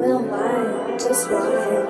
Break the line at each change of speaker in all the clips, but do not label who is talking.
Well, why? Just why?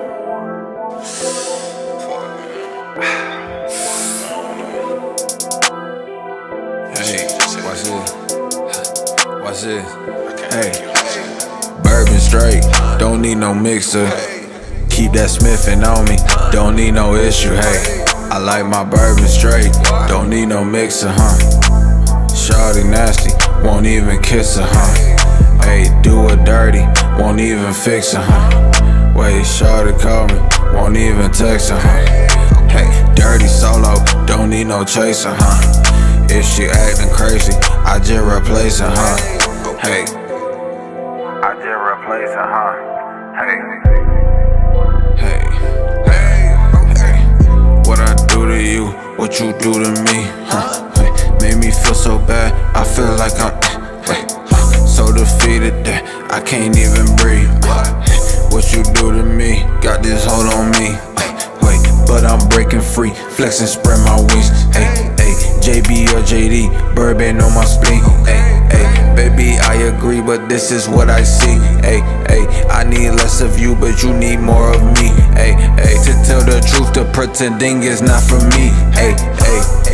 Hey, watch this. Watch this. Hey, bourbon straight, don't need no mixer. Keep that Smithin' on me, don't need no issue. Hey, I like my bourbon straight, don't need no mixer, huh? Shawty nasty, won't even kiss her, huh? Hey, do her dirty, won't even fix her, huh? Wait, shawty call me, won't even text her, huh? Hey, dirty solo, don't need no chaser, huh? If she acting crazy, I just replace her, huh? Hey, I just replace her, huh? Hey, hey, hey, hey. What I do to you, what you do to me, huh? Hey, made me feel so bad, I feel like I'm so defeated that I can't even breathe. What you do to me, got this hold on me. Wait, but I'm breaking free, flexing, spread my wings. Hey, hey, JB or JD, bourbon on my spleen. Hey, hey, baby, I agree, but this is what I see. Hey, hey, I need less of you, but you need more of me. Hey, hey, to tell the truth, the pretending is not for me. Hey, hey.